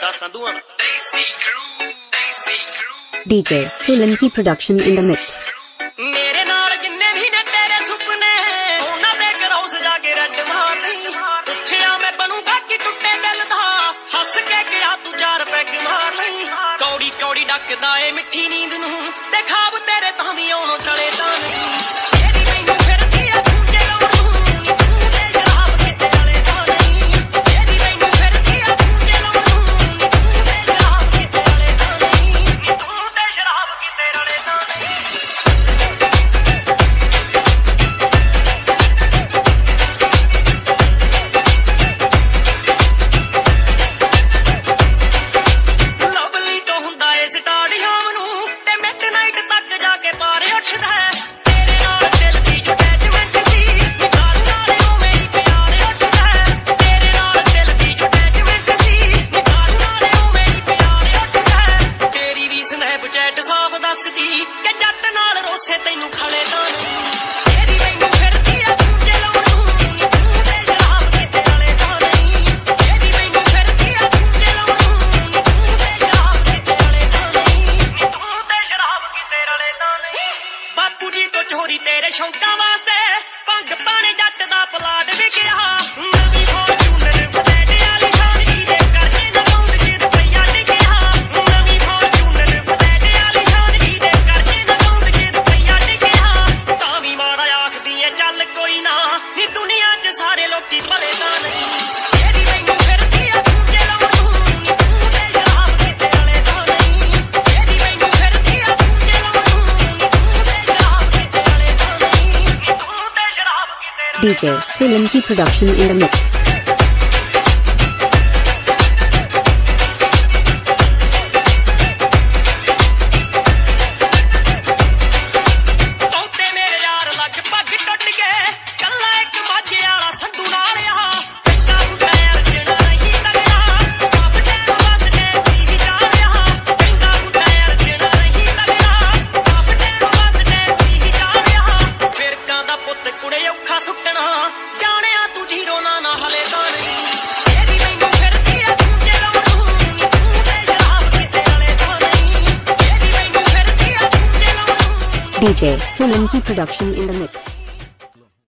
DJ Solanki production in the mix. मेरे नाल जिन्ने भी ने तेरे सुपने उन्हां दे ग्राउस जाके रट मारदी पुछया मैं बनूंगा कि टुटे दिल दा हस के गया तू चार पैग मार लई कौड़ी कौड़ी डकदा ए मिठी नींद नू ते खाब तेरे तां भी आउणों टले तां नहीं तेरी मैनू फिरदी आ गूंजे लाउणू नी तू ते शराब किते वाले तां नहीं तेरी मैनू फिरदी आ गूंजे लाउणू नी तू ते शराब किते वाले तां नहीं नी तू ते शराब किते वाले तां नहीं चोरी तेरे शौका वास्ते भंग पाने जट दा प्लाट विकिया नवी फॉर्च्यूनर फलैट वाली शान जी दे करके ना लौंद जी रुपया टिकिया नवी फॉर्च्यूनर फलैट वाली शान जी दे करके ना लौंद जी रुपया टिकिया तां भी माड़ा आखदी ऐ चल कोई ना नी दुनिया च सारे लोकी भले तां नहीं तेरी मैनू फिरदी आ गूंजे लाउणू नी तू ते शराब किते वाले तां नहीं तेरी मैनू फिरदी आ गूंजे लाउणू नी तू ते शराब किते वाले तां नहीं नी तू ते शराब किते DJ Solanki production in the mix. DJ Solanki production in the mix.